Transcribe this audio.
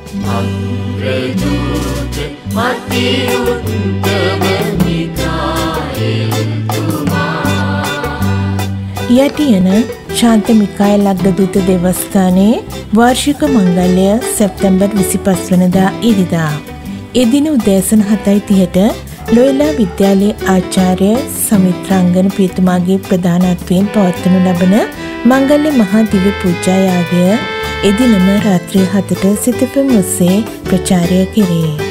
අග්‍රදූත මති උත්තම මිකාኤල් තුමා. යටියන ශාන්ත මිකාኤල් අග්‍රදූත දේවස්ථානයේ වාර්ෂික මංගල්‍ය සැප්තැම්බර් 25 වනදා ඉරිදා. එදින උදෑසන 7:30ට ලෝයලා විද්‍යාලයේ ආචාර්ය සමිත්‍රාංගන පියතුමාගේ ප්‍රධානත්වයෙන් පවත්වනු ලබන මංගල්‍ය මහා දිව්‍ය පූජා යාගය එදිනම රාත්‍රී 7ට සිතපෙම් ඔස්සේ ප්‍රචාරය කෙරේ.